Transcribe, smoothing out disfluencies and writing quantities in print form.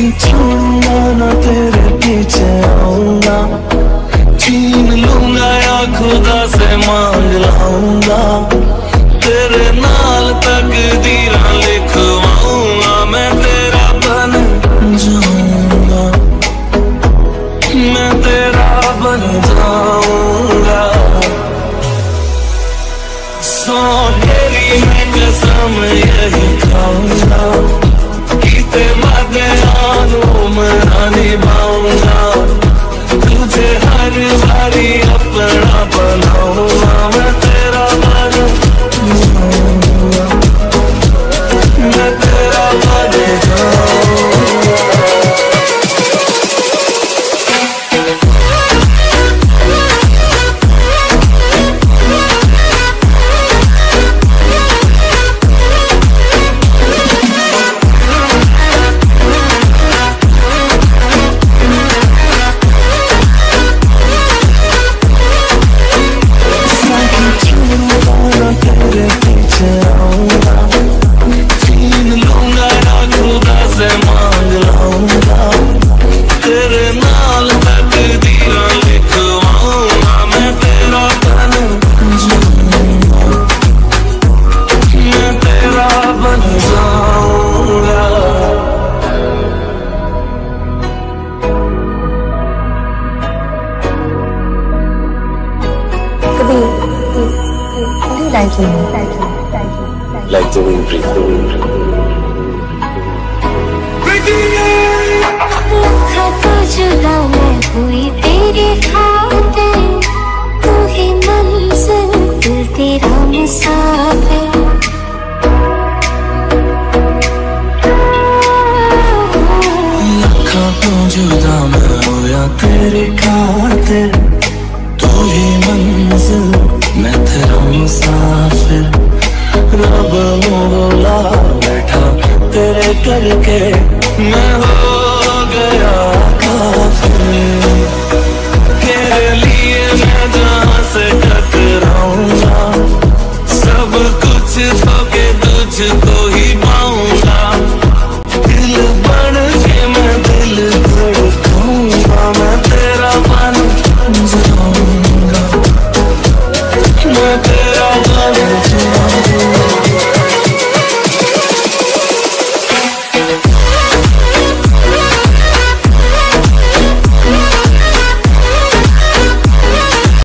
छोड़ूंगा ना तेरे पीछे आऊंगा, छीन लूंगा या खुदा से मांग लाऊंगा, तेरे नाल तकदीरां लिखवाऊंगा, मैं तेरा बन जाऊंगा, मैं तेरा बन जाऊंगा। सौ तेरी मैं कसम यही खाऊंगा, कीते वादे आनू मैं निभाऊंगा, तुझे हर बारी अपना बनाऊंगा, मैं तेरा बन जाऊंगा, मैं तेरा बन जाऊंगा। Like the wind breathe, the wind तो जुदा मैं हुई तेरे खातिर, तू ही मंजिल दिल तेरा मुसाफिर, लखा तो जुदा मैं होया तेरे खातिर, तू ही मंजिल मैं तेरा मुसाफिर, रब मोला बैठा तेरे करके मैं हो गया काफिर।